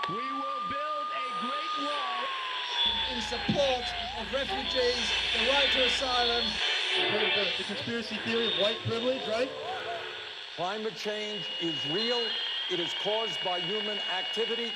We will build a great wall in support of refugees, the right to asylum. The conspiracy theory of white privilege, right? Climate change is real. It is caused by human activity.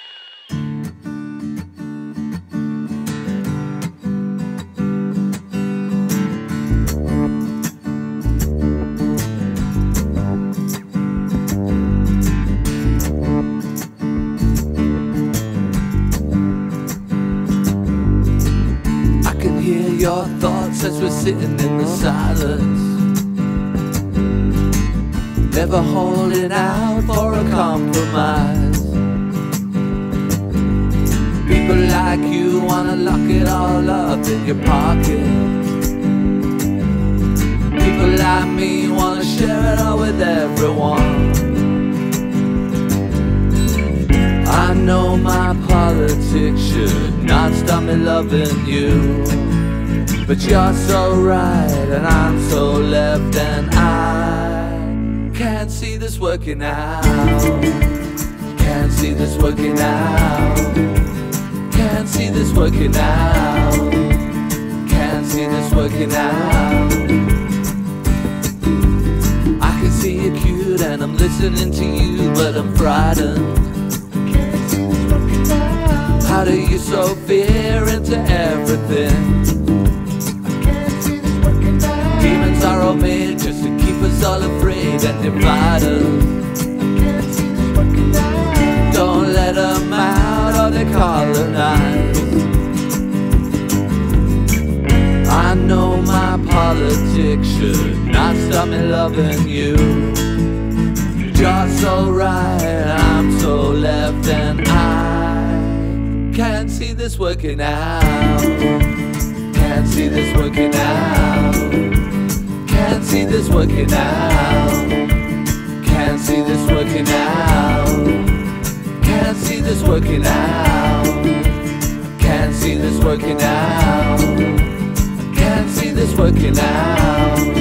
Hear your thoughts as we're sitting in the silence, never holding out for a compromise. People like you wanna lock it all up in your pocket. People like me wanna share it all with everyone. I know my politics should not stop me loving you, but you're so right and I'm so left, and I can't see this working out. Can't see this working out. Can't see this working out. Can't see this working out. I can see you cute and I'm listening to you, but I'm frightened. How do you sow fear into everything? Demons are all made just to keep us all afraid and divide us. Don't let them out or they colonize. I know my politics should not stop me loving you. You're so right, I'm so left, and I can't see this working out. Can't see this working out. Can't see this working out. Can't see this working out. Can't see this working out. Can't see this working out. Can't see this working out.